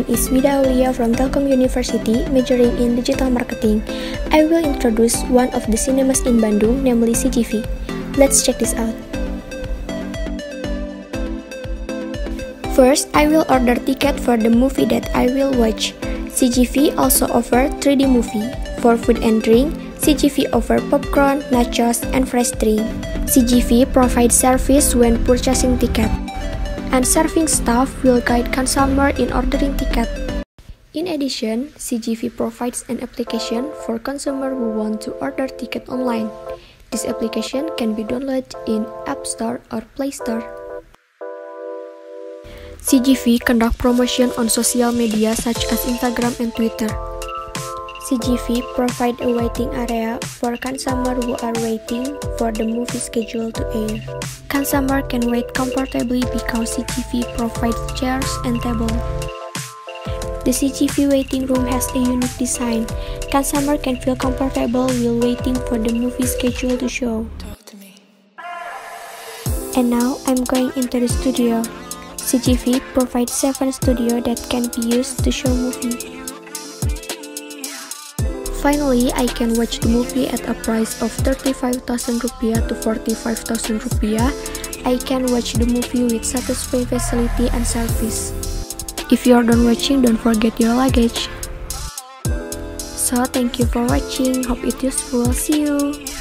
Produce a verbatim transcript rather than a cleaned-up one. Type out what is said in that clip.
name is Vida Aulia from Telkom University, majoring in digital marketing. I will introduce one of the cinemas in Bandung, namely C G V. Let's check this out. First, I will order ticket for the movie that I will watch. C G V also offer three D movie. For food and drink, C G V offer popcorn, nachos, and fresh drink. C G V provides service when purchasing ticket, and serving staff will guide consumer in ordering ticket. In addition, C G V provides an application for consumer who want to order ticket online. This application can be downloaded in App Store or Play Store. C G V conduct promotion on social media such as Instagram and Twitter. C G V provide a waiting area for consumer who are waiting for the movie schedule to air. Consumer can wait comfortably because C G V provides chairs and table. The C G V waiting room has a unique design. Consumer can feel comfortable while waiting for the movie schedule to show. And now I'm going into the studio. C G V provides seven studio that can be used to show movie. Finally, I can watch the movie at a price of thirty-five thousand rupiah to forty-five thousand rupiah. I can watch the movie with satisfying facility and service. If you are done watching, don't forget your luggage. So, thank you for watching. Hope it useful. See you.